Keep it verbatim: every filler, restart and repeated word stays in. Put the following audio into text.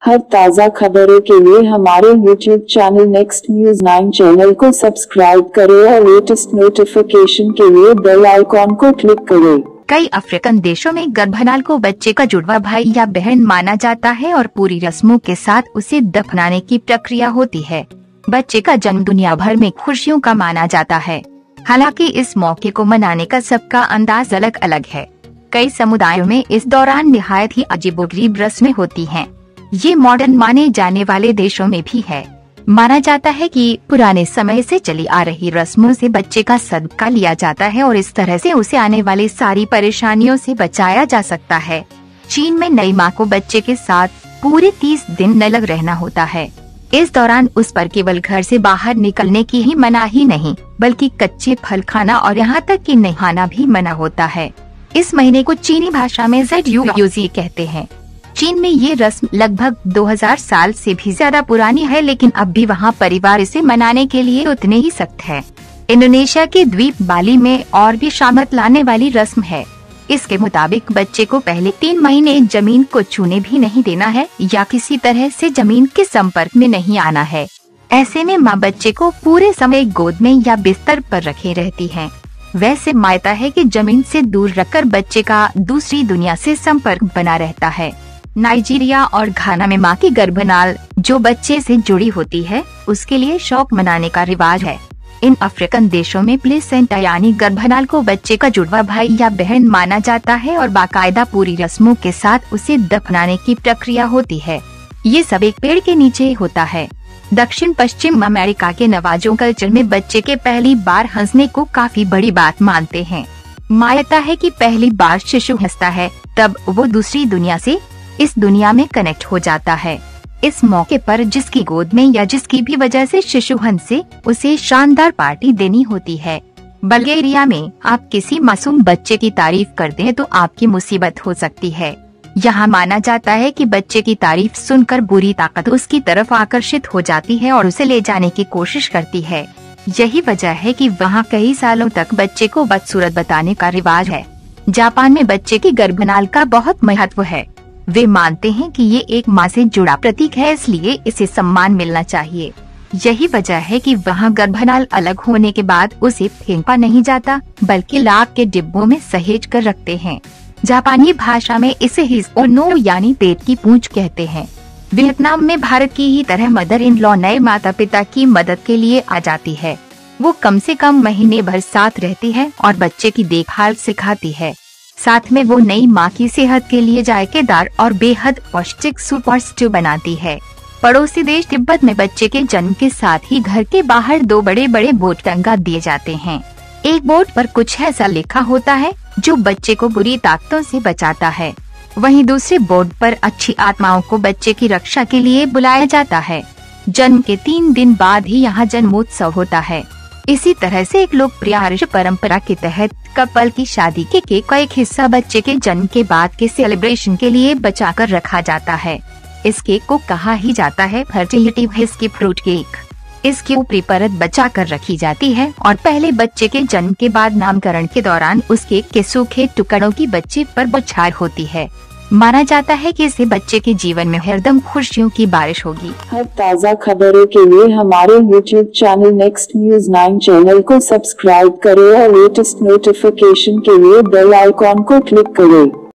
हर ताज़ा खबरों के लिए हमारे YouTube channel next news nine channel को सब्सक्राइब करें और लेटेस्ट नोटिफिकेशन के लिए बेल आइकॉन को क्लिक करें। कई अफ्रीकन देशों में गर्भनाल को बच्चे का जुड़वा भाई या बहन माना जाता है और पूरी रस्मों के साथ उसे दफनाने की प्रक्रिया होती है। बच्चे का जन्म दुनिया भर में खुशियों का माना जाता है। हालांकि इस मौके को मनाने का सबका अंदाज अलग अलग है। कई समुदायों में इस दौरान निहायत ही अजीबोगरीब रस्में होती हैं। ये मॉडर्न माने जाने वाले देशों में भी है। माना जाता है कि पुराने समय से चली आ रही रस्मों से बच्चे का सदका लिया जाता है और इस तरह से उसे आने वाली सारी परेशानियों से बचाया जा सकता है। चीन में नई मां को बच्चे के साथ पूरे तीस दिन न अलग रहना होता है। इस दौरान उस पर केवल घर से बाहर निकलने की ही मनाही नहीं, बल्कि कच्चे फल खाना और यहाँ तक कि नहाना भी मना होता है। इस महीने को चीनी भाषा में ज़ेड यू यूज़ी कहते हैं। चीन में ये रस्म लगभग दो हज़ार साल से भी ज्यादा पुरानी है, लेकिन अब भी वहाँ परिवार इसे मनाने के लिए उतने ही सख्त है। इंडोनेशिया के द्वीप बाली में और भी शामत लाने वाली रस्म है। इसके मुताबिक बच्चे को पहले तीन महीने जमीन को छूने भी नहीं देना है या किसी तरह से जमीन के संपर्क में नहीं आना है। ऐसे में माँ बच्चे को पूरे समय गोद में या बिस्तर पर रखे रहती है। वैसे मायता है कि जमीन से दूर रखकर बच्चे का दूसरी दुनिया से संपर्क बना रहता है। नाइजीरिया और घाना में माँ की गर्भनाल जो बच्चे से जुड़ी होती है, उसके लिए शौक मनाने का रिवाज है। इन अफ्रीकन देशों में प्लेसेंटा यानी गर्भनाल को बच्चे का जुड़वा भाई या बहन माना जाता है और बाकायदा पूरी रस्मों के साथ उसे दफनाने की प्रक्रिया होती है। ये सब एक पेड़ के नीचे होता है। दक्षिण पश्चिम अमेरिका के नवाजों कल्चर में बच्चे के पहली बार हंसने को काफी बड़ी बात मानते हैं। मान्यता है कि पहली बार शिशु हंसता है तब वो दूसरी दुनिया से इस दुनिया में कनेक्ट हो जाता है। इस मौके पर जिसकी गोद में या जिसकी भी वजह से शिशु हंसे, उसे शानदार पार्टी देनी होती है। बल्गेरिया में आप किसी मासूम बच्चे की तारीफ करते हैं तो आपकी मुसीबत हो सकती है। यहाँ माना जाता है कि बच्चे की तारीफ सुनकर बुरी ताकत उसकी तरफ आकर्षित हो जाती है और उसे ले जाने की कोशिश करती है। यही वजह है कि वहाँ कई सालों तक बच्चे को बदसूरत बताने का रिवाज है। जापान में बच्चे की गर्भनाल का बहुत महत्व है। वे मानते हैं कि ये एक माँ से जुड़ा प्रतीक है, इसलिए इसे सम्मान मिलना चाहिए। यही वजह है कि वहाँ गर्भनाल अलग होने के बाद उसे फेंका नहीं जाता, बल्कि लाख के डिब्बों में सहेज कर रखते हैं। जापानी भाषा में इसे हिज और नो यानी पेट की पूंछ कहते हैं। वियतनाम में भारत की ही तरह मदर इन लॉ नए माता पिता की मदद के लिए आ जाती है। वो कम से कम महीने भर साथ रहती है और बच्चे की देखभाल सिखाती है। साथ में वो नई माँ की सेहत के लिए जायकेदार और बेहद पौष्टिक सूप और स्ट्यू बनाती है। पड़ोसी देश तिब्बत में बच्चे के जन्म के साथ ही घर के बाहर दो बड़े बड़े बोर्ड टंगा दिए जाते हैं। एक बोर्ड पर कुछ ऐसा लिखा होता है जो बच्चे को बुरी ताकतों से बचाता है। वहीं दूसरे बोर्ड पर अच्छी आत्माओं को बच्चे की रक्षा के लिए बुलाया जाता है। जन्म के तीन दिन बाद ही यहाँ जन्मोत्सव होता है। इसी तरह से एक लोकप्रिय आर्य परंपरा के तहत कपल की शादी के केक का एक हिस्सा बच्चे के जन्म के बाद के सेलिब्रेशन के लिए बचाकर रखा जाता है। इस केक को कहा ही जाता है फर्टिलिटी व्हिस्की फ्रूट केक। इसकी ऊपरी परत बचा कर रखी जाती है और पहले बच्चे के जन्म के बाद नामकरण के दौरान उस केक के सूखे टुकड़ों की बच्चे पर बौछार होती है। माना जाता है कि इससे बच्चे के जीवन में हरदम खुशियों की बारिश होगी। हर ताज़ा खबरों के लिए हमारे YouTube channel next news nine channel को सब्सक्राइब करें और लेटेस्ट नोटिफिकेशन के लिए बेल आइकॉन को क्लिक करें।